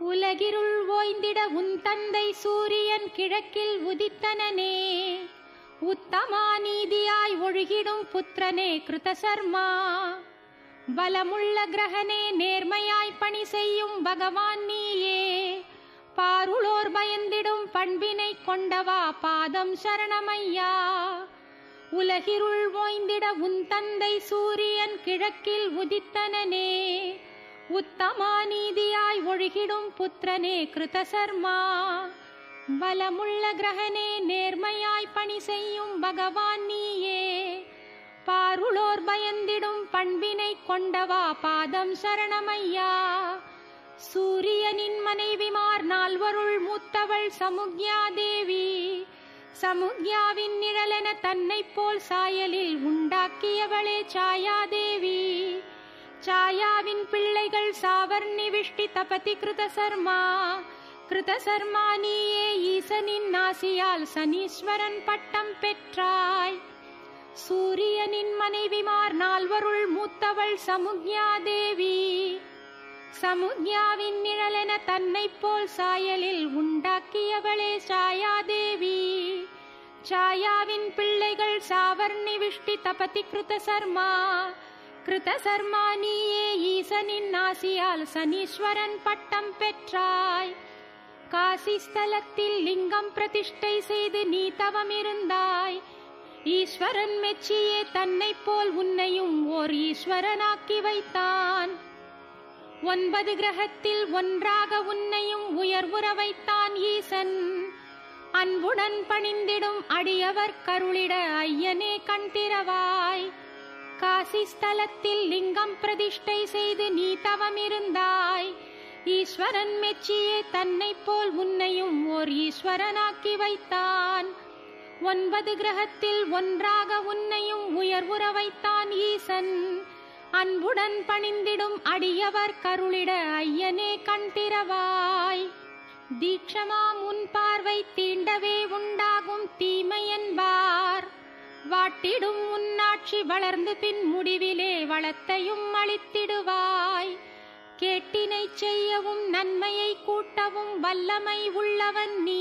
உலகிருள் ஓய்ந்திட உன் தந்தை சூரியன் கிழக்கில் உதித்தனனே. உத்தமா நீதியாய் ஒழுகிடும் புத்திரனே கிருதசர்மா. பலமுள்ள கிரகனே நேர்மையாய் பணி செய்யும் பகவான் நீயே. பாருளோர் பயந்திடும் பண்பினை கொண்டவா பாதம் சரணமையா. உலகிருள் ஓய்ந்திட உன் தந்தை சூரியன் கிழக்கில் உதித்தனனே. உத்தமா நீதியாய் ஒழுகிடும் புத்திரனே கிருதசர்மா. பலமுள்ள கிரகனே நேர்மையாய் பணி செய்யும் பகவான் நீயே. பாருளோர் பயந்திடும் பண்பினை கொண்டவா பாதம் சரணமையா. சூரியனின் மனைவிமார் நால்வருள் மூத்தவள் சமுக்யா தேவி. சமுக்யாவின் நிழலென தன்னை போல் சாயலில் உண்டாக்கியவளே சாயாதேவி. சாயாவின் பிள்ளைகள் சாவர்ணி விஷ்டி தபதி கிருதசர்மா. கிருதசர்மா நீயே ஈசனின் நாசியால் சனீஸ்வரன் பட்டம் பெற்றாய். சூரியனின் மனைவிமார் நால்வருள் மூத்தவள் சமுக்யா தேவி. சமுக்யாவின் நிழலென தன்னை போல் சாயலில் உண்டாக்கியவளே சாயாதேவி. சாயாவின் பிள்ளைகள் சாவர்ணி விஷ்டி தபதி கிருதசர்மா. கிருதசர்மா நீயே ஈசனின் நாசியால் சனீஸ்வரன் பட்டம் பெற்றாய். காசி ஸ்தலத்தில் லிங்கம் பிரதிஷ்டை செய்து நீ தவம் இருந்தாய். ஈஸ்வரன் மெச்சியே தன்னை போல் உன்னையும் ஓர் ஈஸ்வரனாக்கி வைத்தான். 9 கிரகத்தில் ஒன்றாக உன்னையும் உயர்வுற வைத்தான் ஈசன். அன்புடன் பணிந்திடும் அடியவர் கருளிட ஐயனே கண் திறவாய். காசி ஸ்தலத்தில் லிங்கம் பிரதிஷ்டை செய்து நீ தவம் இருந்தாய். ஈஸ்வரன் மெச்சியே தன்னை போல் உன்னையும் ஓர் ஈஸ்வரனாக்கி வைத்தான். 9 கிரகத்தில் ஒன்றாக உன்னையும் உயர்வுற வைத்தான் ஈசன். அன்புடன் பணிந்திடும் அடியவர் கருளிட ஐயனே கண் திறவாய். தீட்சமாம் உன் பார்வை தீண்டவே உண்டாகும் தீமை என்பார். வாட்டிடும் உன்னாட்சி வளர்ந்து பின் முடிவிலே வளத்தையும் அளித்திடுவாய். கேட்டினை செய்யவும் நன்மையை கூட்டவும் வல்லமை உள்ளவன் நீ.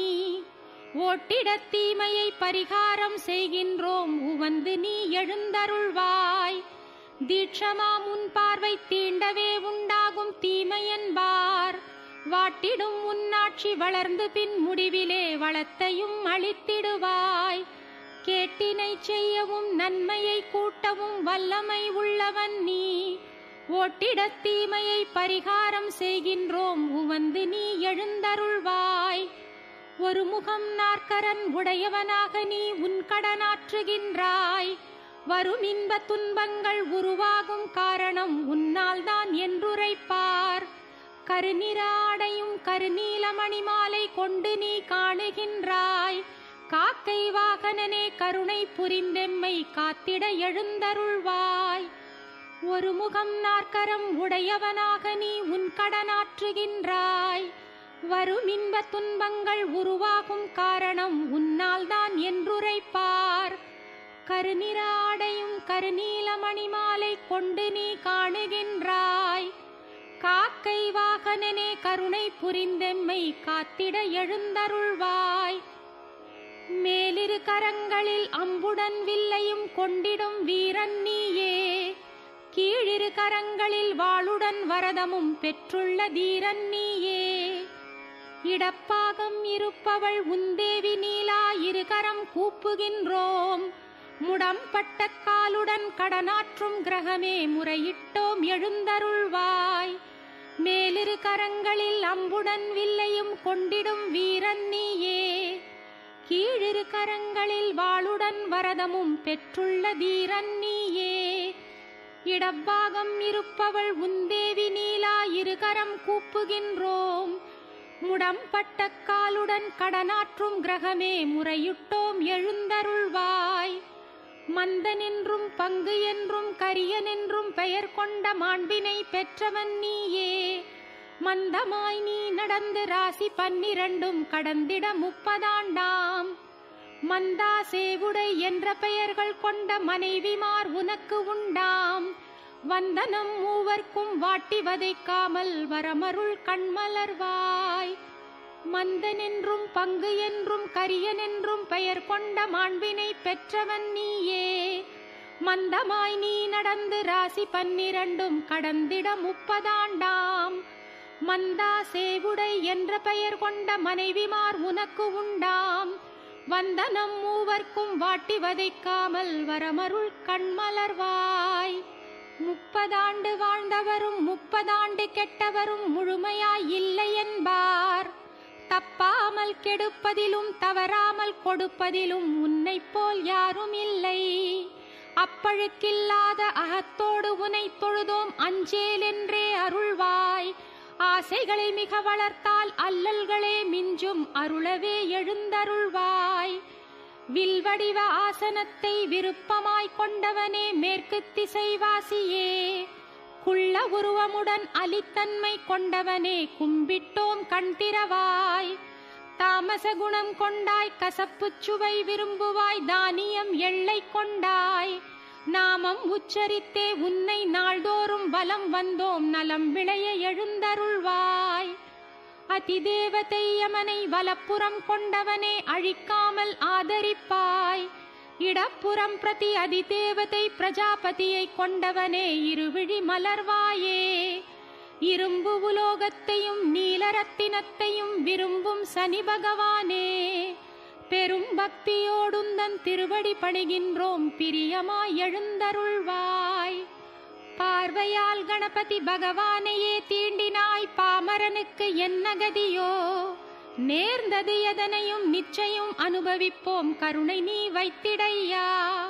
ஓட்டிட தீமையை பரிகாரம் செய்கின்றோம் உவந்து நீ எழுந்தருள்வாய். தீட்சமாம் உன் பார்வை தீண்டவே உண்டாகும் தீமை என்பார். வாட்டிடும் உன்னாட்சி வளர்ந்து பின் முடிவிலே வளத்தையும் அளித்திடுவாய். கேட்டினை செய்யவும் நன்மையை கூட்டவும் வல்லமை உள்ளவன் நீ. ஓட்டிட தீமையை பரிகாரம் செய்கின்றோம் உவந்து நீ எழுந்தருள்வாய். ஒரு முகம் நாற்கரன் உடையவனாக நீ உன் கடனாற்றுகின்றாய். வரும் இன்ப துன்பங்கள் உருவாகும் காரணம் உன்னால் தான் என்றுரைப்பார். கருநிற ஆடையும் கருநீல மணிமாலை கொண்டு நீ காணுகின்றாய். காக்கை வாகனனே கருணை புரிந்தெம்மை காத்திட எழுந்தருள்வாய். ஒரு முகம் நாற்கரம் உடையவனாக நீ உன் கடனாற்றுகின்றாய். வரும் இன்ப துன்பங்கள் உருவாகும் காரணம் உன்னால் தான் என்றுரைப்பார். கருநிற ஆடையும் கருநீல மணிமாலை கொண்டு நீ காணுகின்றாய். காக்கை வாகனனே கருணை புரிந்தெம்மை காத்திட எழுந்தருள்வாய். மேலிரு கரங்களில் அம்புடன் வில்லையும் கொண்டிடும் வீரன் நீயே. கீழிரு கரங்களில் வாளுடன் வரதமும் பெற்றுள்ள தீரன் நீயே. இடப்பாகம் இருப்பவள் உந்தேவி நீலா இருகரம் கூப்புகின்றோம். முடம்பட்ட காலுடன் கடனாற்றும் கிரகமே முறையிட்டோம் எழுந்தருள்வாய். மேலிரு கரங்களில் அம்புடன் வில்லையும் கொண்டிடும் வீரன் நீயே. கீழிரு கரங்களில் வாளுடன் வரதமும் பெற்றுள்ள தீரன் நீயே. இடப்பாகம் இருப்பவள் உந்தேவி நீலா இருகரம் கூப்புகின்றோம். முடம்பட்ட காலுடன் கடனாற்றும் கிரகமே முறையிட்டோம் எழுந்தருள்வாய். மந்தன் என்றும் பங்கு என்றும் கரியன் என்றும் பெயர் கொண்ட மாண்பினை பெற்றவன் நீயே. மந்தமாய் நீ நடந்து ராசி 12 கடந்திட 30 ஆண்டாம். மந்தா சேவுடை என்ற பெயர்கள் கொண்ட மனைவிமார் உனக்கு உண்டாம். வந்தனம் மூவர்க்கும் வாட்டி வதைக்காமல் வரமருள் கண்மலர்வாய். மந்தனென்றும் பங்கு என்றும் கரியனென்றும் பெயர் கொண்ட மாண்பினை பெற்றவன் நீயே. மந்தமாய் நீ நடந்து ராசி 12 கடந்திட 30 ஆண்டாம். மந்தா சேவுடை என்ற பெயர் கொண்ட மனைவிமார் உனக்கு உண்டாம். வந்தனம் மூவர்க்கும் வாட்டி வதைக்காமல் வரமருள் கண்மலர்வாய். 30 ஆண்டு வாழ்ந்தவரும் 30 ஆண்டு கெட்டவரும் முழுமையாய் இல்லை என்பார். தப்பாமல் கெடுப்பதிலும் தவறாமல் கொடுப்பதிலும் உன்னை போல் யாரும் இல்லை. அப்பழுக்கில்லாத அகத்தோடு உனை தொழுதோம் அஞ்சேல் என்றே அருள்வாய். ஆசைகளை மிக வளர்த்தால் அல்லல்களே மிஞ்சும் அருளவே எழுந்தருள்வாய். வில்வடிவ ஆசனத்தை விருப்பமாய் கொண்டவனே மேற்கு திசைவாசியே. குள்ள உருவமுடன் அலித்தன்மை கொண்டவனே கும்பிட்டோம் கண்திரவாய். தாமச குணம் கொண்டாய் கசப்புச் சுவை விரும்புவாய் தானியம் எள்ளை கொண்டாய். நாமம் உச்சரித்தே உன்னை நாள்தோறும் வலம் வந்தோம் நலம் விளைய எழுந்தருள்வாய். அதிதேவதை யமனை வலப்புறம் கொண்டவனே அழிக்காமல் ஆதரிப்பாய். இடப்புறம் பிரதி அதிதேவதை பிரஜாபதியை கொண்டவனே இருவிழி மலர்வாயே. இரும்பு உலோகத்தையும் நீலரத்தினத்தையும் விரும்பும் சனி பகவானே. பெரும் பக்தியோடுந்தன் திருவடி பணிகின்றோம் பிரியமாய் எழுந்தருள்வாய். பார்வையால் கணபதி பகவானையே தீண்டினாய் பாமரனுக்கு என்ன கதியோ. நேர்ந்தது எதனையும் நிச்சயம் அனுபவிப்போம் கருணை நீ வைத்திடையா.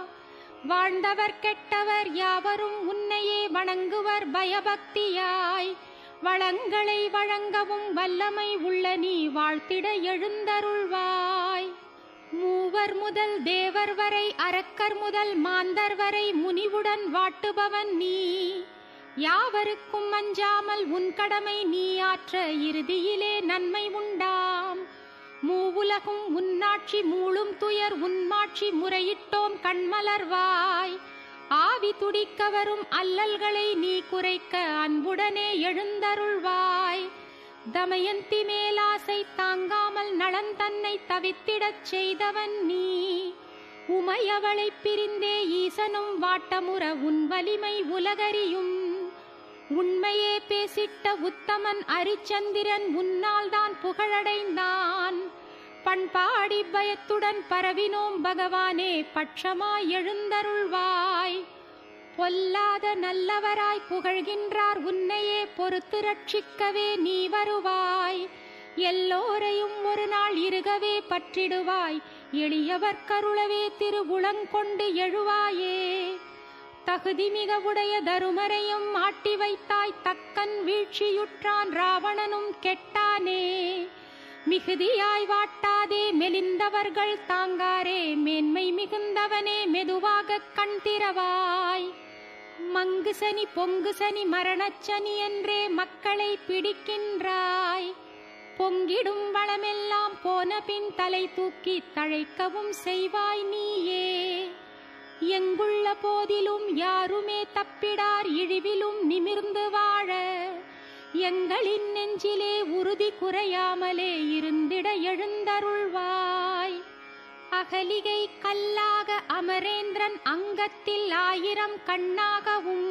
வாழ்ந்தவர் கெட்டவர் யாவரும் உன்னையே வணங்குவர் பயபக்தியாய். வளங்களை வழங்கவும் வல்லமை உள்ள நீ வாழ்த்திட எழுந்தருள்வாய். மூவர் முதல் தேவர் வரை அரக்கர் முதல் மாந்தர் வரை முனிவுடன் வாட்டுபவன் நீ. யாவருக்கும் அஞ்சாமல் உன் கடமை நீ ஆற்ற இறுதியிலே நன்மை உண்டாம். மூவுலகும் உன்னாட்சி மூளும் துயர் உன்மாட்சி முறையிட்டோம் கண்மலர்வாய். ஆவி துடிக்க வரும் அல்லல்களை நீ குறைக்க அன்புடனே எழுந்தருள்வாய். தமயந்தி மேலாசை தாங்காமல் நலன் தன்னை தவித்திடச் செய்தவன் நீ. உமையவளை பிரிந்தே ஈசனும் வாட்டமுற உன் வலிமை உலகறியும். உண்மையே பேசிட்ட உத்தமன் அரிச்சந்திரன் உன்னால் தான் புகழடைந்தான். பண்பாடி பயத்துடன் பரவினோம் பகவானே பட்சமாய் எழுந்தருள்வாய். பொல்லாத நல்லவராய் புகழ்கின்றார் உன்னையே பொறுத்து ரட்சிக்கவே நீ வருவாய். எல்லோரையும் ஒரு நாள் இருகவே பற்றிடுவாய். எளியவர் கருளவே திருவுளங்கொண்டு எழுவாயே. தகுதி மிக உடைய தருமரையும் ஆட்டி வைத்தாய். தக்கன் வீழ்ச்சியுற்றான் ராவணனும் கெட்டானே. மிகுதியாய் வாட்டாதே மெலிந்தவர்கள் தாங்காரே. மேன்மை மிகுந்தவனே மெதுவாக கண் திறவாய். மங்கு சனி பொங்கு சனி மரணச்சனி என்றே மக்களை பிடிக்கின்றாய். பொங்கிடும் வளமெல்லாம் போன பின் தலை தூக்கி தழைக்கவும் செய்வாய் நீயே. எங்குள்ள போதிலும் யாருமே தப்பிடார் இழிவிலும் நிமிர்ந்து வாழ. எங்களின் நெஞ்சிலே உறுதி குறையாமலே இருந்திட எழுந்தருள்வாய். அகலிகை கல்லாக அமரேந்திரன் அங்கத்தில் 1000 கண்ணாகவும்.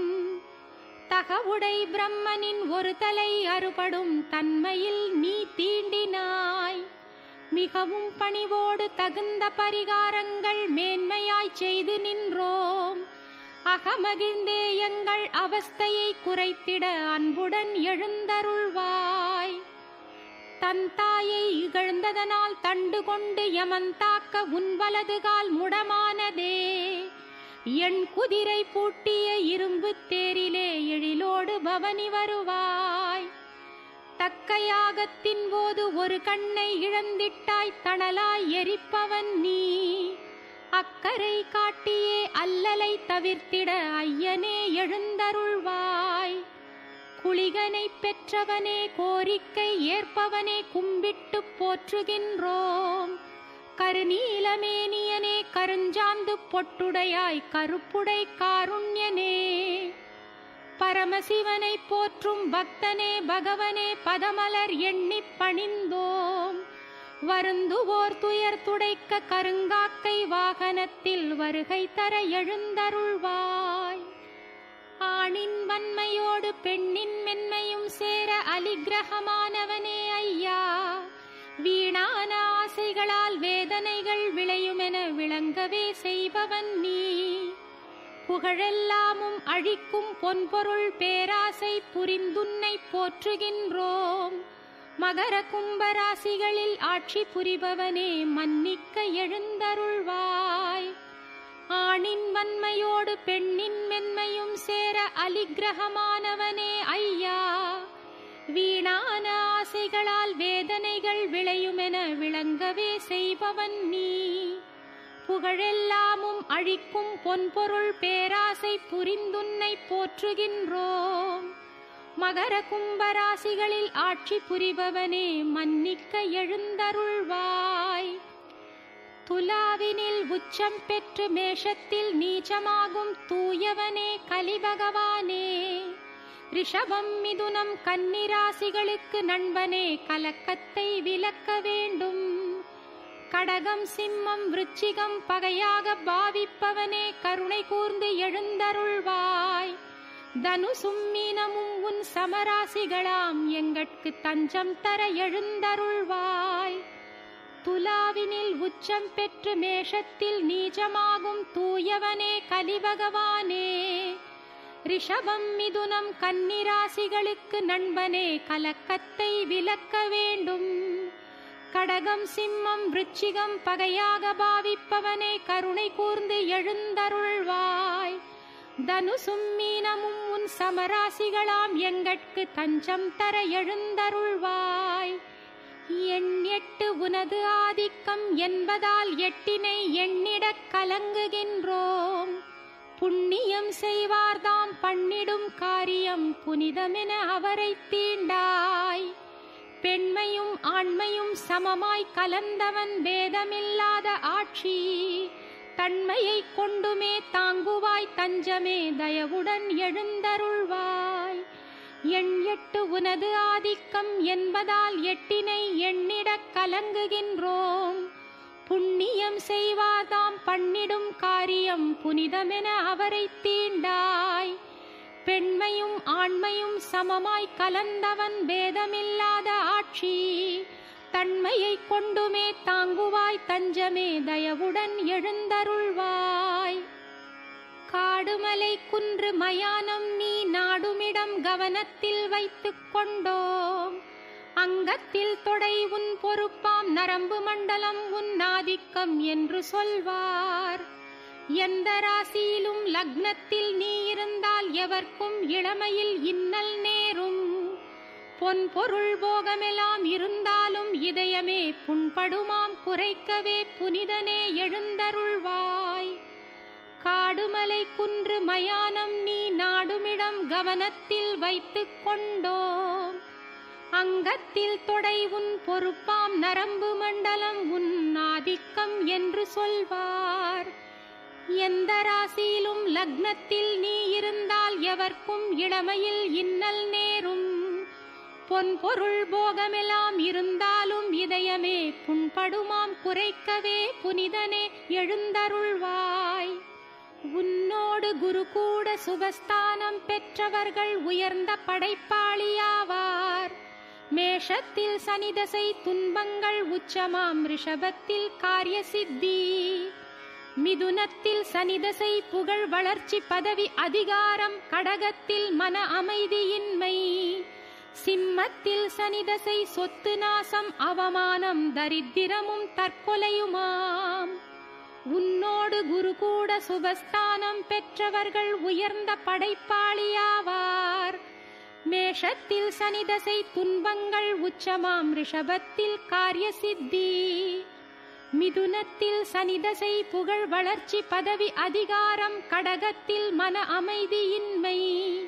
தகவுடை பிரம்மனின் ஒரு தலை அறுபடும் தன்மையில் நீ தீண்டினாய். மிகவும் பணிவோடு தகுந்த பரிகாரங்கள் மேன்மையாய் செய்து நின்றோம். அகமகிழ்ந்தே எங்கள் அவஸ்தையை குறைத்திட அன்புடன் எழுந்தருள்வாய். தன் தாயை இகழ்ந்ததனால் தண்டு கொண்டு யமன் தாக்க உன் வலதுகால் முடமானதே. என் குதிரை பூட்டிய இரும்பு தேரிலே எழிலோடு பவனி வருவாய். தக்க யாகத்தின் போது ஒரு கண்ணை இழந்திட்டாய். தணலாய் எரிப்பவன் நீ. அக்கரை காட்டியே அல்லலை தவிர்த்திட ஐயனே எழுந்தருள்வாய். குளிகனை பெற்றவனே கோரிக்கை ஏற்பவனே கும்பிட்டு போற்றுகின்றோம். கருநீலமேனியனே கருஞ்சாந்து பொட்டுடையாய் கருப்புடை காருண்யனே. பரமசிவனை போற்றும் பக்தனே பகவனே பதமலர் எண்ணிப் பணிந்தோம். வருந்துவோர் துயர் துடைக்க கருங்காக்கை வாகனத்தில் வருகை தர எழுந்தருள்வாய். ஆணின் வன்மையோடு பெண்ணின் மென்மையும் சேர அலிகிரகமானவனே ஐயா, வீணான ஆசைகளால் வேதனைகள் விளையுமென விளங்கவே செய்பவன் நீ. புகழெல்லாமும் அழிக்கும் பொன்பொருள் பேராசை புரிந்துன்னை போற்றுகின்றோம். மகர கும்பராசிகளில் ஆட்சி புரிபவனே மன்னிக்க எழுந்தருள்வாய். ஆணின் வன்மையோடு பெண்ணின் மென்மையும் சேர அலிகிரகமானவனே ஐயா, வீணான ஆசைகளால் வேதனைகள் விளையுமென விளங்கவே செய்பவன் நீ. புகழெல்லாமும் அழிக்கும் பொன்பொருள் பேராசை புரிந்துன்னை போற்றுகின்றோம். மகர கும்பராசிகளில் ஆட்சி புரிபவனே மன்னிக்க எழுந்தருள்வாய். துலாவினில் உச்சம் பெற்று மேஷத்தில் நீச்சமாகும் தூயவனே கலிபகவானே, ரிஷபம் மிதுனம் கன்னிராசிகளுக்கு நண்பனே கலக்கத்தை விலக்க வேண்டும். கடகம் சிம்மம் விருச்சிகம் பகையாக பாவிப்பவனே கருணை கூர்ந்து எழுந்தருள்வாய். தனுசும் மீனமும் உன் சமராசிகளாம் எங்கட்கு தஞ்சம் தர எழுந்தருள்வாய். துலாவினில் உச்சம் பெற்று மேஷத்தில் நீச்சமாகும் தூயவனே கலிபகவானே, ரிஷபம் மிதுனம் கன்னிராசிகளுக்கு நண்பனே கலக்கத்தை விலக்க வேண்டும். கடகம் சிம்மம் விருச்சிகம் பகையாக பாவிப்பவனே கருணை கூர்ந்து எழுந்தருள்வாய். தனுசும் மீனமும் உன் சமராசிகளாம் எங்கட்கு தஞ்சம் தர எழுந்தருள்வாய். எண்ணெட்டு உனது ஆதிக்கம் என்பதால் எட்டினை எண்ணிடக் கலங்குகின்றோம். புண்ணியம் செய்வார்தாம் பண்ணிடும் காரியம் புனிதமென அவரை தீண்டாய். பெண்மையும் ஆண்மையும் சமமாய் கலந்தவன் பேதமில்லாத ஆட்சி, தன்மையை கொண்டுமே தாங்குவாய் தஞ்சமே தயவுடன் எழுந்தருள்வாய். எண்ணெட்டு உனது ஆதிக்கம் என்பதால் எட்டினை எண்ணிடக் கலங்குகின்றோம். புண்ணியம் செய்வாதாம் பண்ணிடும் காரியம் புனிதமென அவரை தீண்டாய். பெண்மையும் ஆண்மையும் சமமாய் கலந்தவன் பேதமில்லாத ஆட்சி, தன்மையை கொண்டுமே தாங்குவாய் தஞ்சமே தயவுடன் எழுந்தருள்வாய். காடுமலை குன்று மயானம் நீ நாடுமிடம் கவனத்தில் வைத்துக் கொண்டோம். அங்கத்தில் தொடை உன் பொறுப்பாம் நரம்பு மண்டலம் உன் ஆதிக்கம் என்று சொல்வார். எந்த ராசியிலும் லக்னத்தில் நீ இருந்தால் எவர்க்கும் இளமையில் இன்னல் நேரும். பொன் பொருள் போகமெல்லாம் இருந்தாலும் இதயமே புண்படுமாம் குறைக்கவே புனிதனே எழுந்தருள்வாய். காடுமலை குன்று மயானம் நீ நாடுமிடம் கவனத்தில் வைத்துக் கொண்டோம். அங்கத்தில் தொடை உன் பொறுப்பாம் நரம்பு மண்டலம் உன் ஆதிக்கம் என்று சொல்வார். எந்த ராசியிலும் லக்னத்தில் நீ இருந்தால் எவர்க்கும் இளமையில் இன்னல் நேரும். பொன் பொருள் போகமெல்லாம் இருந்தாலும் இதயமே புண்படுமாம் குறைக்கவே புனிதனே எழுந்தருள்வாய். உன்னோடு குரு கூட சுபஸ்தானம் பெற்றவர்கள் உயர்ந்த படைப்பாளியாவார். மேஷத்தில் சனிதசை துன்பங்கள் உச்சமாம் ரிஷபத்தில் காரிய சித்தி. மிதுனத்தில் சனிதசை புகழ் வளர்ச்சி பதவி அதிகாரம். கடகத்தில் மன அமைதியின்மை. சிம்மத்தில் சனிதசை சொத்து நாசம் அவமானம் தரித்திரமும் தற்கொலையுமாம். உன்னோடு குரு கூட சுபஸ்தானம் பெற்றவர்கள் உயர்ந்த படைப்பாளியாவார். மேஷத்தில் சனிதசை துன்பங்கள் உச்சமாம் ரிஷபத்தில் காரிய சித்தி. மிதுனத்தில் சனிதசை புகழ் வளர்ச்சி பதவி அதிகாரம். கடகத்தில் மன அமைதியின்மை.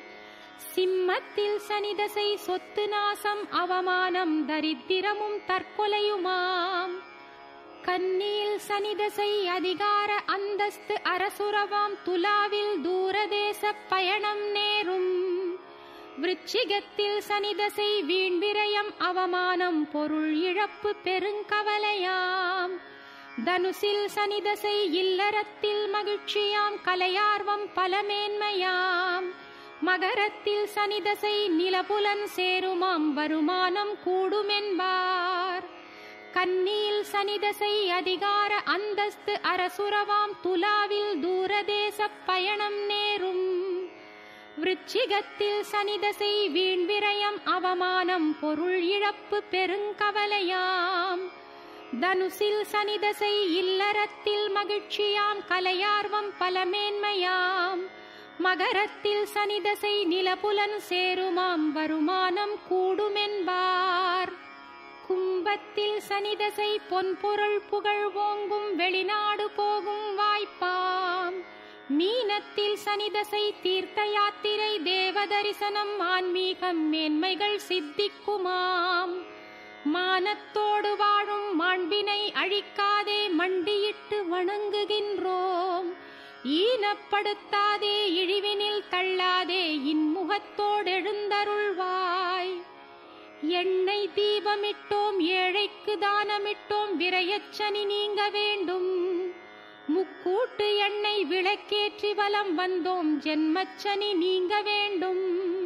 சிம்மத்தில் சனிதசை சொத்து நாசம் அவமானம் தரித்திரமும் தற்கொலையுமாம். கன்னியில் சனிதசை அதிகார அந்தஸ்து அரசுரவாம். துலாவில் தூரதேச பயணம் நேரும். விருச்சிகத்தில் சனிதசை வீண் விரயம் அவமானம் பொருள் இழப்பு பெருங்கவலையாம். தனுசில் சனிதசை இல்லறத்தில் மகிழ்ச்சியாம் கலையார்வம் பலமேன்மையாம். மகரத்தில் சனிதசை நிலபுலன் சேருமாம் வருமானம் கூடுமென்பார். கன்னியில் சனிதசை அதிகார அந்தஸ்து அரசுரவாம் துலாவில் தூரதேச பயணம் நேரும். விருச்சிகத்தில் சனிதசை வீண் விரயம் அவமானம் பொருள் இழப்பு பெருங்கவலையாம். தனுசில் சனிதசை இல்லறத்தில் மகிழ்ச்சியாம் கலையார்வம் பலமேன்மையாம். மகரத்தில் சனிதசை நிலபுலன் சேருமாம் வருமானம் கூடுமென்பார். கும்பத்தில் சனிதசை பொன்பொருள் புகழ் ஓங்கும் வெளிநாடு போகும் வாய்ப்பாம். மீனத்தில் சனிதசை தீர்த்த யாத்திரை தேவதரிசனம் ஆன்மீகம் மேன்மைகள் சித்திக்குமாம். மானத்தோடு வாழும் மாண்பினை அழிக்காதே மண்டியிட்டு வணங்குகின்றோம். ஈனப்படுத்தாதே இழிவினில் தள்ளாதே இன்முகத்தோடு எழுந்தருள்வாய். எண்ணெய் தீபமிட்டோம் ஏழைக்கு தானமிட்டோம் விரயச்சனி நீங்க வேண்டும். முக்கூட்டு எண்ணெய் விளக்கேற்றி வலம் வந்தோம் ஜென்மச்சனி நீங்க வேண்டும்.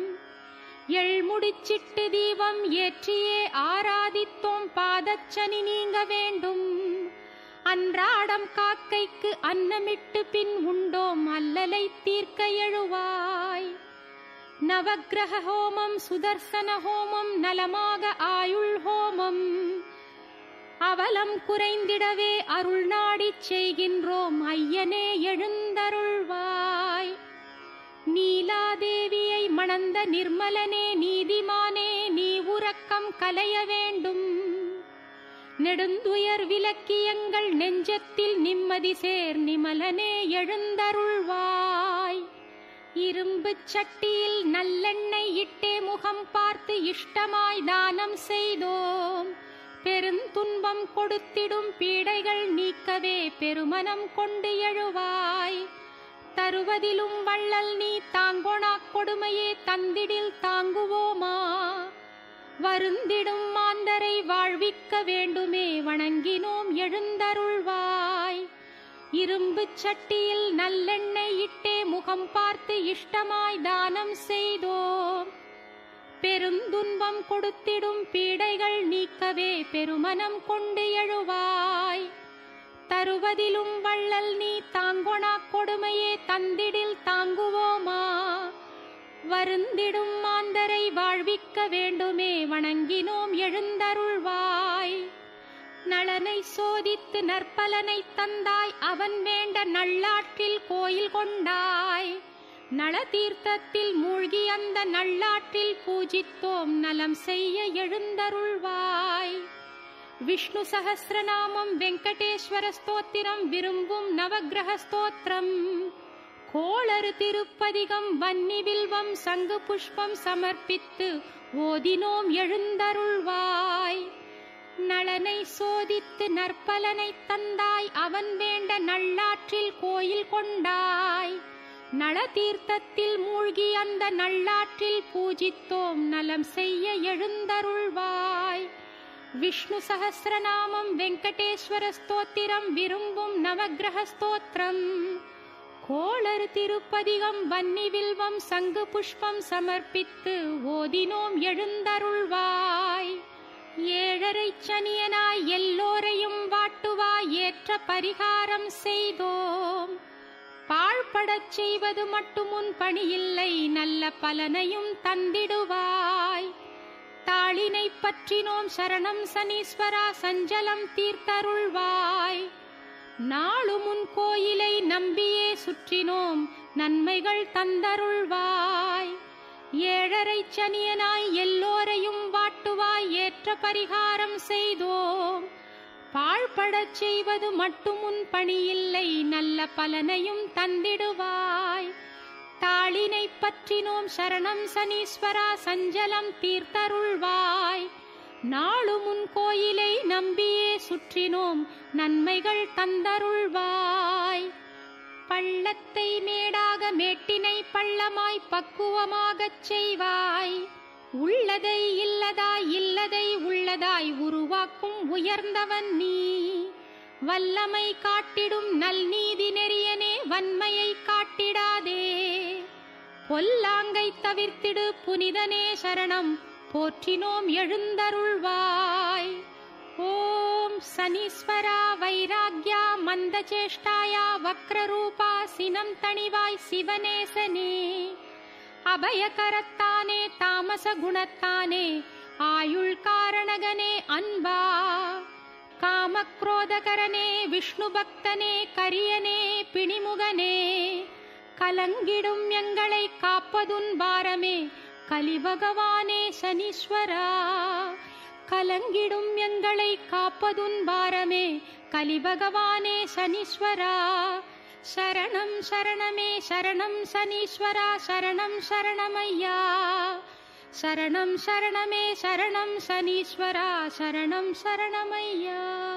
எள்முடிச்சிட்டு தீபம் ஏற்றியே ஆராதித்தோம் பாதச்சனி நீங்க வேண்டும். அன்றாடம் காக்கைக்கு அன்னமிட்டு பின் உண்டோம் அல்லலை தீர்க்க எழுவாய். நவக்கிரக ஹோமம் சுதர்சன ஹோமம் நலமாக ஆயுள் ஹோமம் அவலம் குறைந்திடவே அருள் நாடிச் செய்கின்றோம் ஐயனே எழுந்தருள்வாய். நீலாதேவியை மணந்த நிர்மலனே நீதிமானே நீ உறக்கம் கலைய வேண்டும். நெடுந்துயர் விலக்கியங்கள் நெஞ்சத்தில் நிம்மதி சேர் நிமலனே எழுந்தருள்வாய். இரும்பு சட்டியில் நல்லெண்ணெய் இட்டே முகம் பார்த்து இஷ்டமாய் தானம் செய்தோம். பெருந்துன்பம் கொடுத்திடும் பீடைகள் நீக்கவே பெருமனம் கொண்டு எழுவாய். தருவதிலும் வள்ளல் நீ தாங்கோணா கொடுமையே தந்திடில் தாங்குவோமா. வருந்திடும் மாந்தரை வாழ்விக்க வேண்டுமே வணங்கினோம் எழுந்தருள்வாய். இரும்பு சட்டியில் நல்லெண்ணெய் இட்டே முகம் பார்த்து இஷ்டமாய் தானம் செய்தோம். பெருந்துன்பம் கொடுத்திடும் பீடைகள் நீக்கவே பெருமனம் கொண்டு எழுவாய். தருவதிலும் வள்ளல் நீ தாங்கொணா கொடுமையே தந்திடில் தாங்குவோமா. வருந்திடும் மாந்தரை வாழ்விக்க வேண்டுமே வணங்கினோம் எழுந்தருள்வாய். நலனை சோதித்து நற்பலனை தந்தாய் அவன் வேண்ட நல்லாற்றில் கோயில் கொண்டாய். நல தீர்த்தத்தில் மூழ்கி அந்த நல்லாற்றில் பூஜித்தோம் நலம் செய்ய எழுந்தருள்வாய். விஷ்ணு சஹஸ்ரநாமம் வெங்கடேஸ்வர ஸ்தோத்திரம் விரும்பும் நவக்கிரக ஸ்தோத்திரம். கோளறு திருப்பதிகம் வன்னி வில்வம் சங்கு புஷ்பம் சமர்ப்பித்து ஓதினோம் எழுந்தருள்வாய். நலனை சோதித்து நற்பலனை தந்தாய் அவன் வேண்ட நல்லாற்றில் கோயில் கொண்டாய். நல தீர்த்தத்தில் மூழ்கி அந்த நல்லாற்றில் பூஜித்தோம் நலம் செய்ய எழுந்தருள்வாய். விஷ்ணு சஹஸ்ரநாமம் வெங்கடேஸ்வர ஸ்தோத்திரம் விரும்பும் நவக்கிரக ஸ்தோத்திரம். கோளறு திருப்பதிகம் வன்னி வில்வம் சங்கு புஷ்பம் சமர்ப்பித்து ஓதினோம் எழுந்தருள்வாய். ஏழரை சனியனாய் எல்லோரையும் வாட்டுவாய் ஏற்ற பரிகாரம் செய்தோம். பாழ்படச் செய்வது மட்டும் உன் பணியில்லை நல்ல பலனையும் தந்திடுவாய். தாளினை பற்றினோம் சரணம் சனீஸ்வரா சஞ்சலம் தீர்த்தருள்வாய். நாளும் உன் கோயிலை நம்பியே சுற்றினோம் நன்மைகள் தந்தருள்வாய். ஏழரை சனியனாய் எல்லோரையும் வாட்டுவாய் ஏற்ற பரிகாரம் செய்தோம். பாழ்படச் செய்வது மட்டும் உன் பணியில்லை நல்ல பலனையும் தந்திடுவாய். தாளினை பற்றினோம் சரணம் சனீஸ்வரா சஞ்சலம் தீர்த்தருள்வாய். நாளும் உன் கோயிலை நம்பியே சுற்றினோம் நன்மைகள் தந்தருள்வாய். பள்ளத்தை மேடாக மேட்டினை பள்ளமாய் பக்குவமாகச் செய்வாய். உள்ளதை இல்லதாய் இல்லதை உள்ளதாய் உருவாக்கும் உயர்ந்தவன் நீ. வல்லமை காட்டிடும் நல் நீதி நெறியனே வன்மையை காட்டிடாதே. பொல்லாங்கை தவிர்த்திடு புனிதனே சரணம் போற்றினோம் எழுந்தருள்வாய். ஓம் சனீஸ்வரா வைராக்யா மந்தசேஷ்டாயா வக்ரரூபா சினம் தணிவாய் சிவநேசனே. அபயகரத்தானே தாமச குணத்தானே ஆயுள் காரணகனே அன்பா. காமக்ரோதகரனே விஷ்ணு பக்தனே கரியனே பிணிமுகனே. கலங்கிடும் எங்களை காப்பதுன் பாரமே கலிபகவானே சனீஸ்வரா. கலங்கிடும் எங்களை காப்பதுன் பாரமே கலிபகவானே சனீஸ்வரா. சரணம் சரணமே சரணம் சனீஸ்வரா சரணம் சரணமையா. சரணம் சரணமே சரணம் சனீஸ்வரா சரணம் சரணமையா.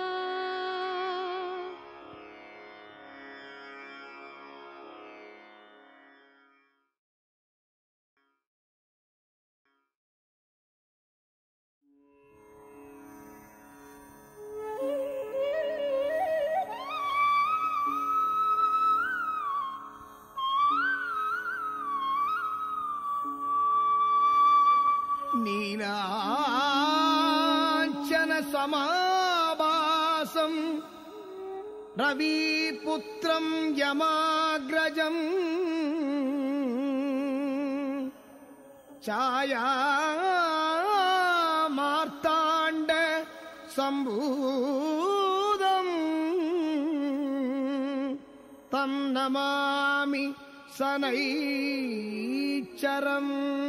நீலாஞ்சன சமாபாசம் ரவிபுத்திரம் யமாக்ரஜம் சாயா மார்த்தாண்ட சம்பூதம் தம் நமாமி சனைச்சரம்.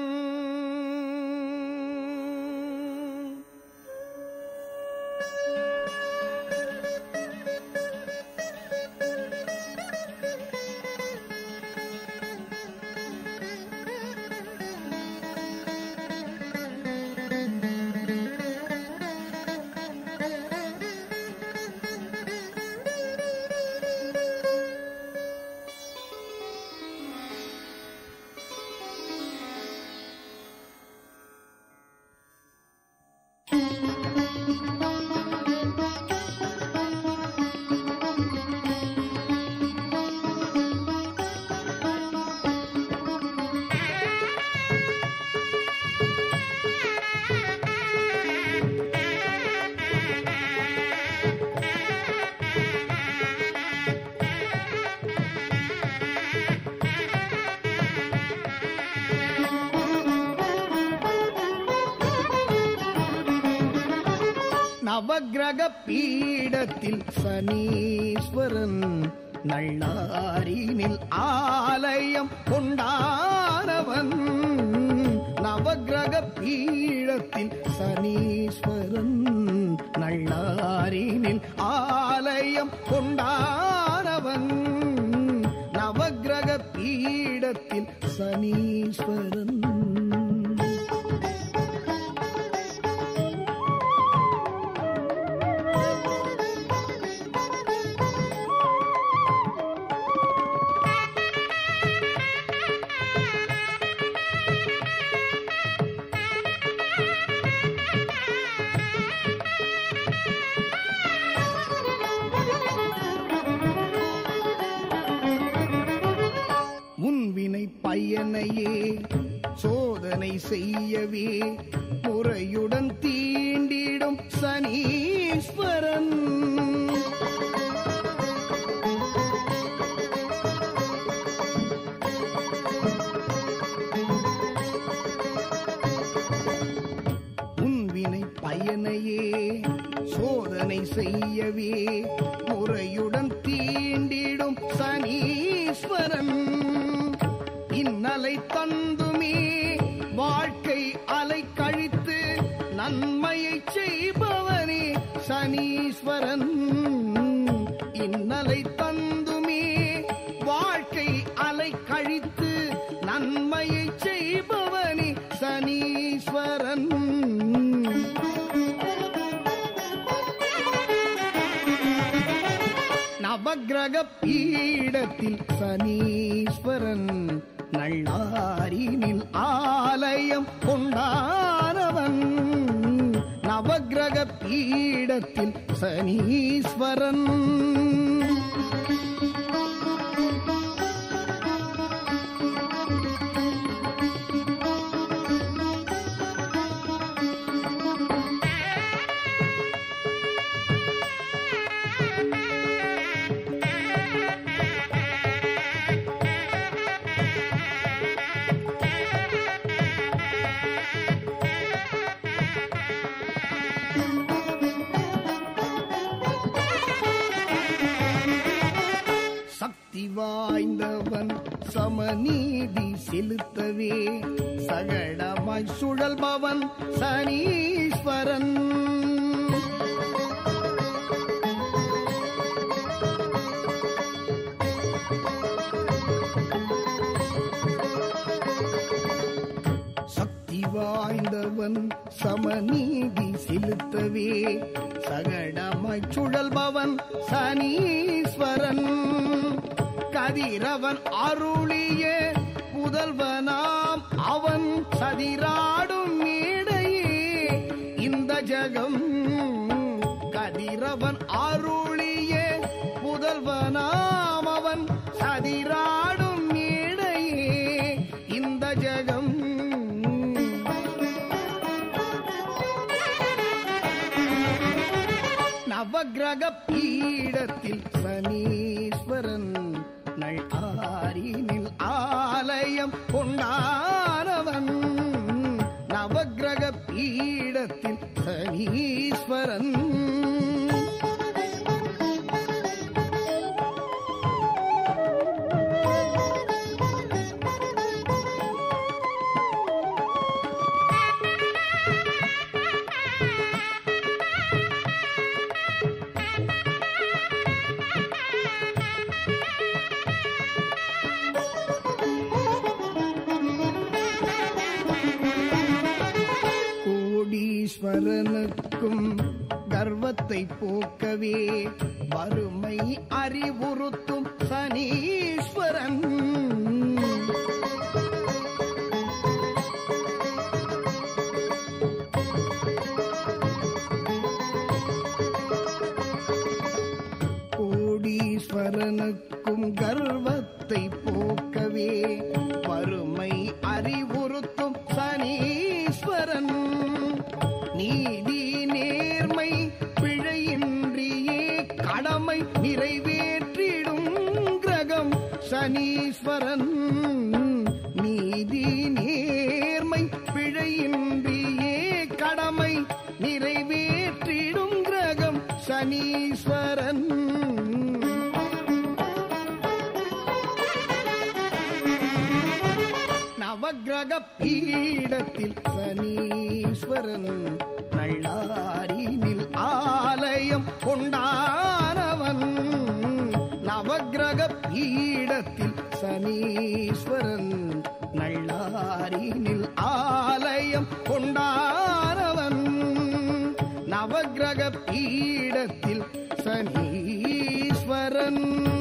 நவக்கிரக பீடத்தில் சனீஸ்வரன் நள்ளாரினில் ஆலயம் கொண்டானவன். நவக்கிரக பீடத்தில் சனீஸ்வரன் நள்ளாரினில் ஆலயம் கொண்டானவன். நவக்கிரக பீடத்தில் சனீஸ்வரன். முன்வினை பயனையே சோதனை செய்யவே முறையுடன் தீண்டிடும் சனீஸ்வரன். முன்வினை பயனையே சோதனை செய்யவே முறையுடன் தீண்டிடும் சனீஸ்வரன். இன்னலை தந்துமே வாழ்க்கை அலை கழித்து நன்மையை செய்பவனே சனீஸ்வரன். இன்னலை தந்துமே வாழ்க்கை அலை கழித்து நன்மையை செய்பவனே சனீஸ்வரன். நவக்கிரக பீடத்தில் சனீஸ்வரன் நள்ளாரினில் ஆலயம் கொண்டானவன். நவக்கிரக பீடத்தில் சனீஸ்வரன் வாய்ந்தவன் சமநீதி செலுத்தவே சகடமாய் சுழல்பவன் சனீஸ்வரன். சக்தி வாய்ந்தவன் சமநீதி செலுத்தவே சகடமாய் சுழல்பவன் சனீஸ்வரன். கதிரவன் அருளிய புதல்வனாம் அவன் சதிராடும் மேடையே இந்த ஜகம். கதிரவன் அருளிய புதல்வனாம் அவன் சதிராடும் மேடையே இந்த ஜகம். நவக்கிரக பீடத்தில் சனீஸ்வரன் நள்ளாரினில் ஆலயம் கொண்டானவன். நவக்கிரக பீடத்தில் சனீஸ்வரன் ஈஸ்வரனுக்கும் கர்வத்தை போக்கவே வறுமை அறிவுறுத்தும் சனீஸ்வரன். கோடீஸ்வரனுக்கும் கர்வத்தை போக்கவே வறுமை அறிவுறுத்தும் சனீஸ்வரன். நீதி நேர்மை பிழையின்றியே கடமை நிறைவேற்றிடும் கிரகம் சனீஸ்வரன். நீதி நேர்மை பிழையின்றியே கடமை நிறைவேற்றிடும் கிரகம் சனீஸ்வரன். நவக்கிரக பீடத்தில் சனீஸ்வரன் நள்ளாரினில் ஆலயம் கொண்டானவன். நவக்கிரக பீடத்தில் சனீஸ்வரன் நள்ளாரினில் ஆலயம் கொண்டானவன். நவக்கிரக பீடத்தில் சனீஸ்வரன்.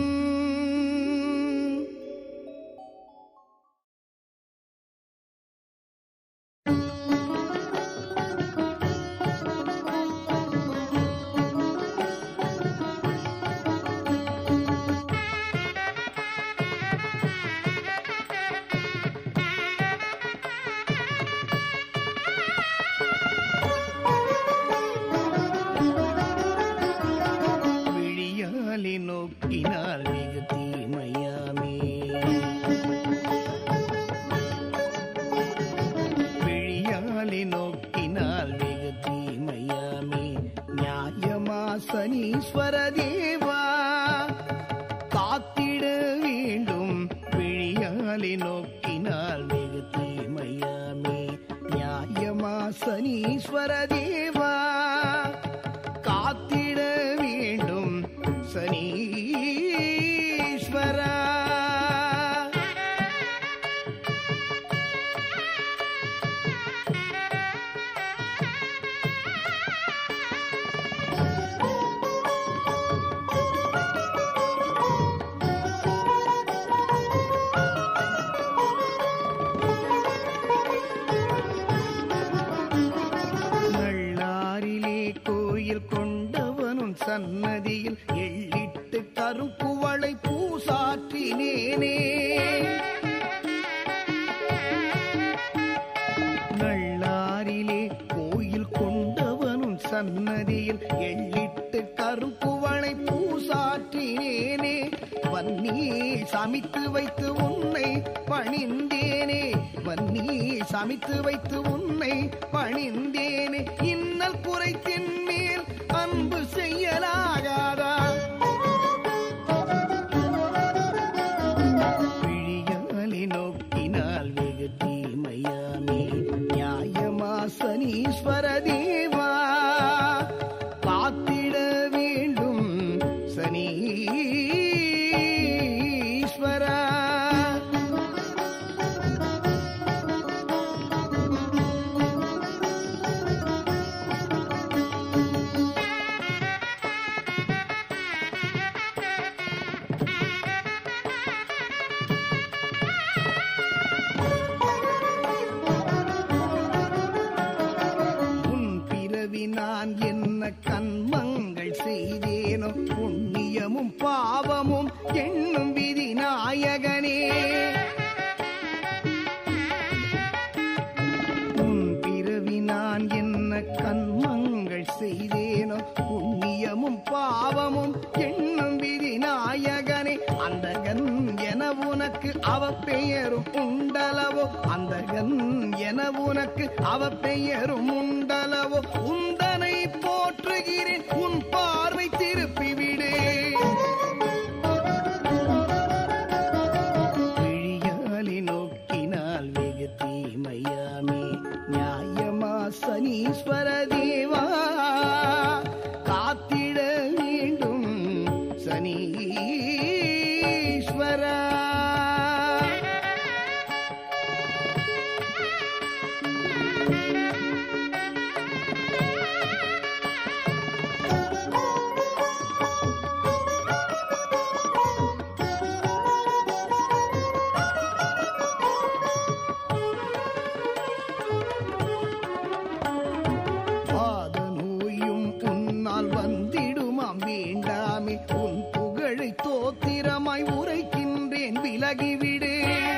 நோக்கினால் மிக தீமையாமே. விழியாலே நோக்கினால் மிக தீமையாமே. நியாயமா சனீஸ்வர தேவா காத்திட வேண்டும். விழியாலே நோக்கினால் மிக தீமையாமே. நியாயமா சனீஸ்வர தேவா காத்திட வேண்டும். சனீஸ்வரா சன்னதியில் எள்ளிட்டு கருங்குவளை பூசாற்றினேனே. நள்ளாரிலே கோயில் கொண்டவனும் சன்னதியில் எள்ளிட்டு கருங்குவளை பூசாற்றினேனே. வன்னி சமைத்து வைத்து உன்னை பணிந்தேனே, வன்னி சமைத்து வைத்து உன்னை பணிந்தேனே. இன்னல் குறைத்தின் மேல் அன்பு செய்யலாகாதா? விழியாலே நோக்கினால் வெகு தீமையாமே. நியாயமா சனீஸ்வர தேவா, காத்திட வேண்டும் சனீஸ்வரா. நான் என்ன கன்மங்கள் செய்தேனோ, புண்ணியமும் பாவமும் எண்ணும் விதி நாயகனே. உன் பிறவி நான் என்ன கன்மங்கள் செய்தேனோ, புண்ணியமும் பாவமும் எண்ணும் விதி நாயகனே. அந்தகன் என உனக்கு அவ பெயரும் உண்டலவோ, அந்தகன் என உனக்கு அவ பெயரும் உண்டலவோ. உந்தனை போற்றுகிறேன், உன் பார்வை திருப்பிவிடு. விழியாலே நோக்கினால் வெகு தீமையாமே. நியாயமா சனீஸ்வர தேவா, காத்திட வேண்டும் சனீஸ்வரா. வந்திடுமாம் வேண்டாமே, உன் புகழை தோத்திரமாய் உரைக்கின்றேன் விலகிவிடு.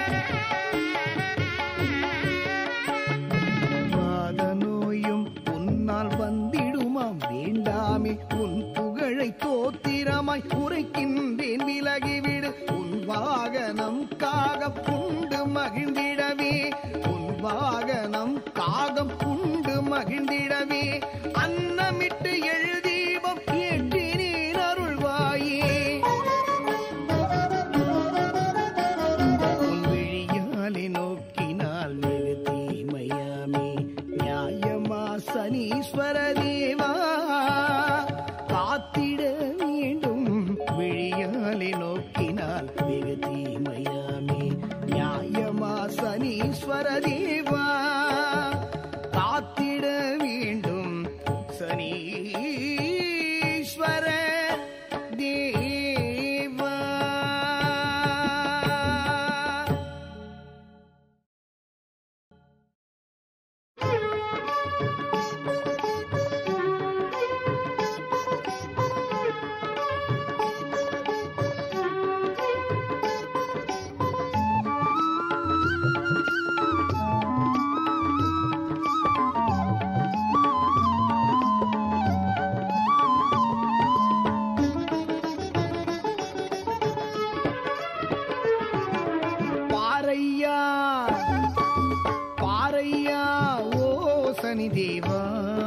வாத நோயும் உன்னால் வந்திடுமாம் வேண்டாமே, உன் புகழை தோத்திரமாய் உரைக்கின்றேன் விலகிவிடு. உன் வாகனம் காகம் உண்டு மகிழ்ந்திடவே, உன் வாகனம் காகம் உண்டு மகிழ்ந்திடவே. அன்னமிட்டு எழுதீபம் ஏற்றினேன் அருள்வாயே. உன் விழியாலே நோக்கினால் வெகு தீமையாமே. நியாயமா சனீஸ்வர தேவா, காத்திட வேண்டும். விழியாலே நோக்கினால் வெகு தீமையாமே. நியாயமா சனீஸ்வர தேவா, காத்திட வேண்டும் சனீஸ்வர தேவா. பாரையா ஓ சனி தேவா,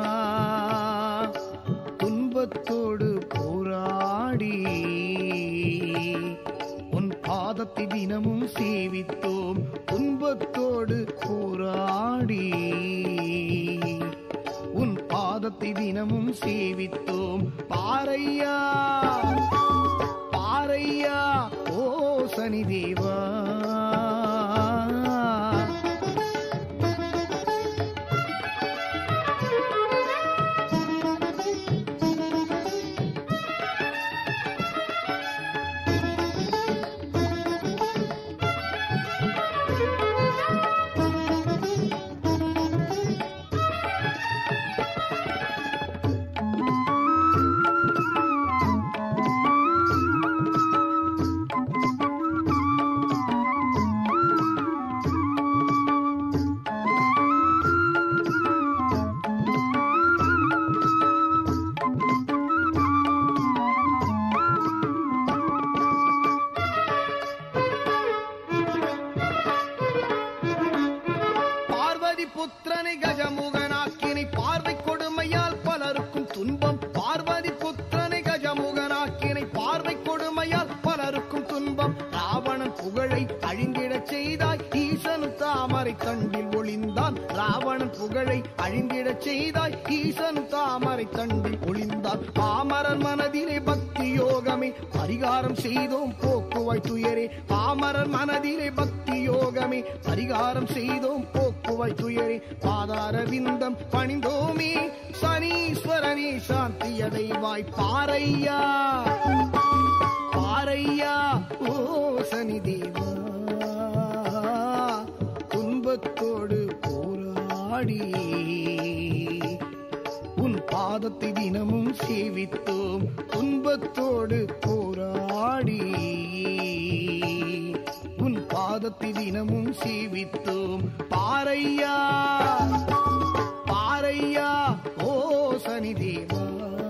துன்பத்தோடு போராடி உன் பாதத்தை தினமும் சேவித்தோம். துன்பத்தோடு போராடி உன் பாதத்தை தினமும் சேவித்தோம். பாரையா ஓ சனி தேவா, புத்திரனை கஜமுகனாக்கினை பார்வை கொடுமையால் பலருக்கும் துன்பம். பார்வதி புத்திரனை கஜமுகனாக்கினை பார்வை கொடுமையால் பலருக்கும் துன்பம். ராவணன் புகழை அழிந்திடச் செய்தாய் ஈசனு தாமரை தண்டில் ஒளிந்தான். ராவணன் புகழை அழிந்திடச் செய்தாய் ஈசனு தாமரை தண்டில் ஒளிந்தான். பாமரர் மனதிலே பக்தி யோகமே பரிகாரம் செய்தோம் போக்குவாய் துயரே. பாமரர் மனதிலே பக்தி யோகமே பரிகாரம் செய்தோம் போக்குவாய் துயரே. பாதார விந்தம் பணிந்தோமே சனீஸ்வரனே சாந்தியடைவாய் பாரையா பாரையா ஓ சனி தேவா. துன்பத்தோடு போராடி உன் பாதத்தை தினமும் சேவித்தோம். துன்பத்தோடு போராடி உன் பாதத்தை தினமும் சேவித்தோம். பாரையா பாரையா ஓ சனி தேவா.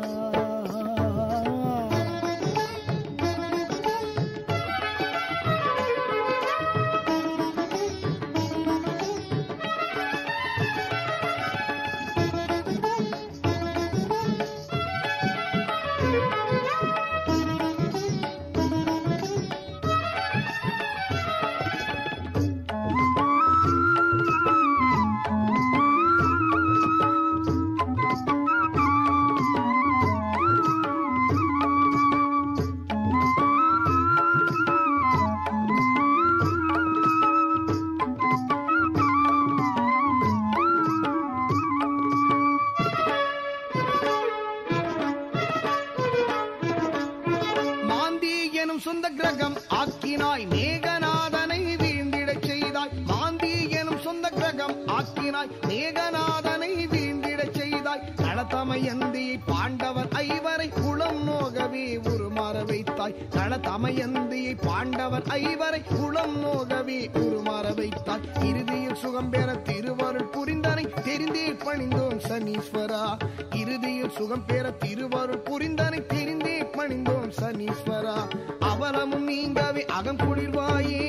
சொந்த கிரகம் ஆக்கினாய் மேகநாதனை வீழ்ந்திடச் செய்தாய். மாந்தி எனும் சொந்த கிரகம் ஆக்கினாய் மேகநாதனை வீழ்ந்திடச் செய்தாய். களத்தமயந்தியை பாண்டவர் ஐவரை குளம் நோகவே உருமாற வைத்தாய். களத்தமயந்தியை பாண்டவர் ஐவரை குளம் நோகவே உருமாற வைத்தாய். இறுதியில் சுகம் பெற திருவருள் புரிந்தனை தெரிந்தே பணிந்தோம் சனீஸ்வரா. இறுதியில் சுகம் பெற திருவருள் புரிந்தனை தெரிந்தே பணிந்தோம் சனீஸ்வரா. அவலமும் நீங்கவே அகம் குளிர்வாயே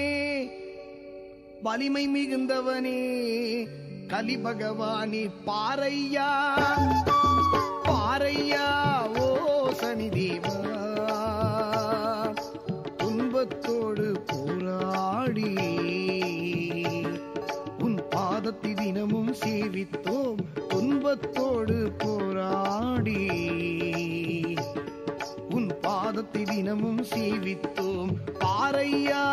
வலிமை மிகுந்தவனே கலி பகவானே பாரையா பாரையா ஓ சனி தேவா. துன்பத்தோடு போராடி உன் பாதத்தை தினமும் சேவித்தோம். துன்பத்தோடு போராடி உன் பாதத்தை தினமும் சேவித்தோம். பாரையா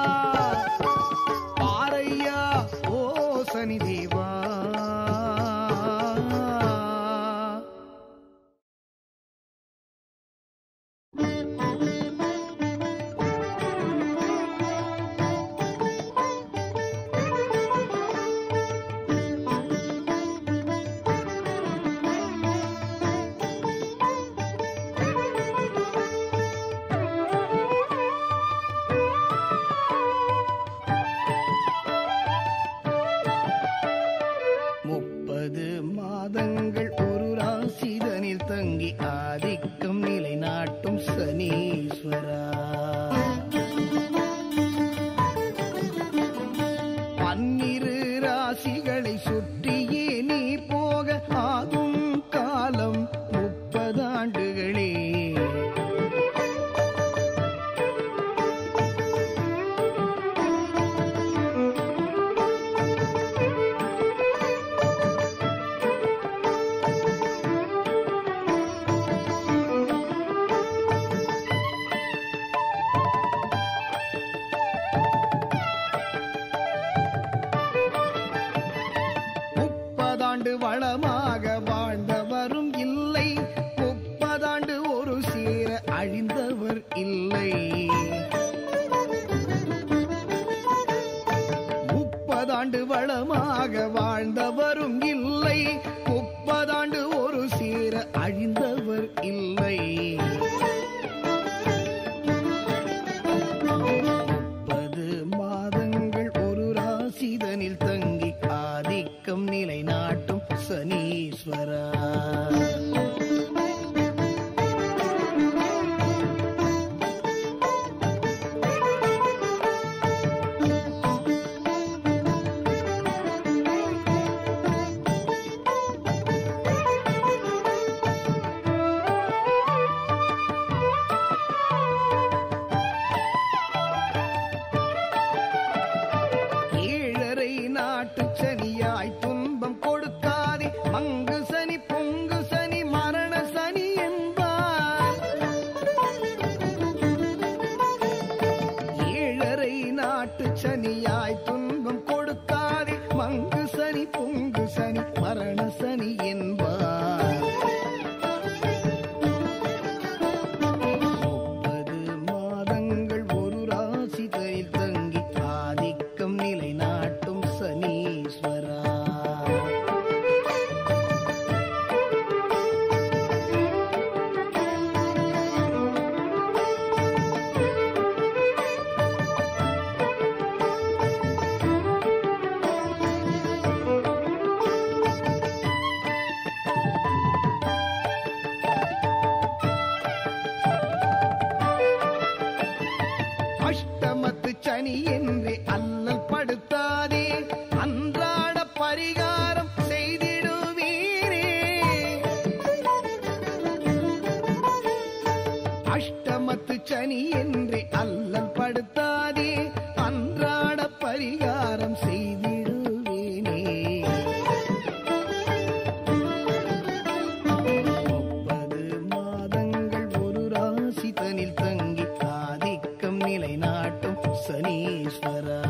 பாரையா ஓ சனி தேவா. மாதங்கள் ஒரு ராசிதனில் தங்கி ஆதிக்கம் நிலைநாட்டும் சனீஸ்வரா. பன்னிரு ராசிகளை சுற்றியே நீ போக ஆகும் காலம் 30 ஆண்டுகளே. வளமாக வாழ்ந்தவரும் இல்லை 30 ஆண்டு ஒரு சேர அழிந்தவர் இல்லை. 30 ஆண்டு வளமாக வாழ்ந்தவரும் இல்லை 30 ஆண்டு ஒரு சேர அழிந்தவர் இல்லை. 30 மாதங்கள் ஒரு ராசிதனில் தங்கி ஆதிக்கம் நிலைநாட்டும் சனீஸ்வரா. சனீஸ்வரா. அஷ்டமத்து சனி என்று அல்லல் படுத்தாதே, அன்றாட பரிகாரம் செய்திடுவீரே. அஷ்டமத்து சனி என்று அல்லல் படுத்தாதே, அன்றாட பரிகாரம் செய்திடுவேனே. 30 மாதங்கள் ஒரு ராசி தனில் தங்கி ஆதிக்கம் நிலைநாட்டும் சனீஸ்வரா.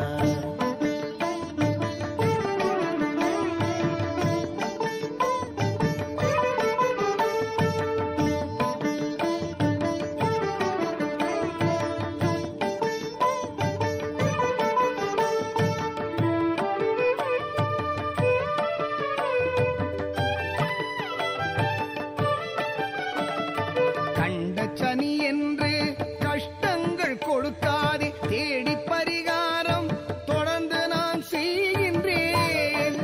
கண்ட சனி என்று கஷ்டங்கள் கொடுக்காதே, தேடி பரிகாரம் தொடர்ந்து நான் செய்கின்றேன்.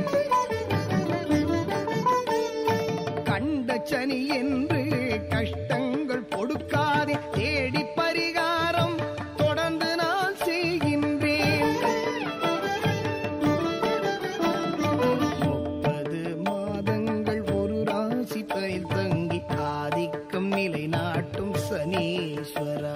கண்ட சனி என்று கஷ்டங்கள் கொடுக்காதே, தேடி பரிகாரம் தொடர்ந்து நான் செய்கின்றேன். 30 மாதங்கள் ஒரு ராசி தனில் தங்கி ஆதிக்கம் நிலைநாட்டும் சனீஸ்வரா.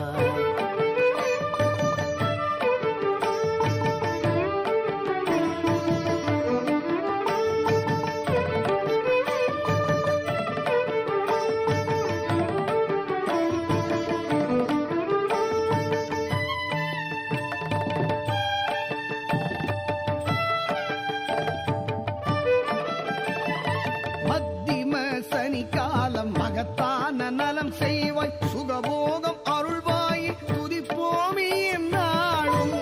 மத்திம சனி காலம் மகத்தான நலம் செய்வாய், சுகபோகம் அருள்வாய், துதிப்போமே எந்நாளும்.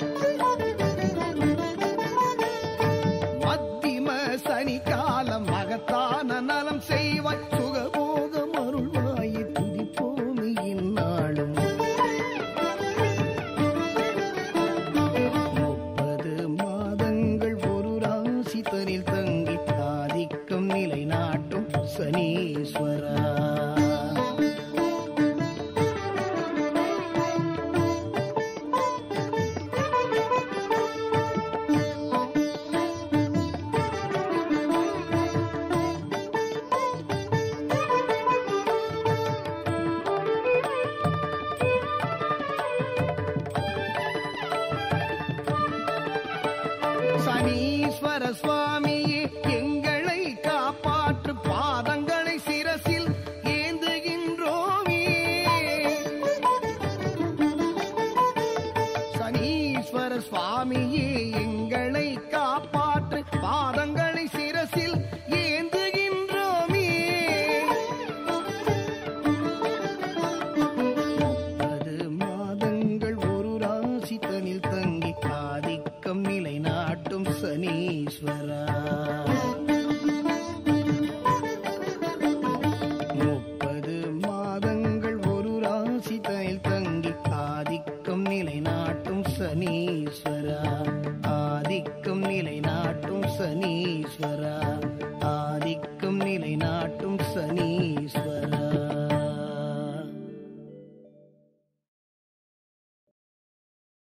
மத்திம சனி காலம் மகத்தான நலம் செய்வாய், சுகபோகம் அருள்வாய், துதிப்போமே எந்நாளும். 30 மாதங்கள் ஒரு ராசி தனில் தங்கி ஆதிக்கம் நிலைநாட்டும் சனீஸ்வரா. சனீஸ்வர சுவாமியே எங்களை காப்பாற்று, பாதங்களை சிரசில் ஏந்துகின்றோமே. சனீஸ்வர சுவாமியே எங்களை காப்பாற்று, பாதங்களை சிரசில் ஏந்துகின்றோமே. 30 மாதங்கள் ஒரு ராசி தனில் தங்கி ஆதிக்கம் நிலைநாட்டும் சனீஸ்வரா. 30 மாதங்கள் ஒரு ராசி தனில் தங்கி ஆதிக்கம் நிலைநாட்டும் சனீஸ்வரா. ஆதிக்கம் நிலைநாட்டும் சனீஸ்வரா. ஆதிக்கம் நிலைநாட்டும் சனீஸ்வரா.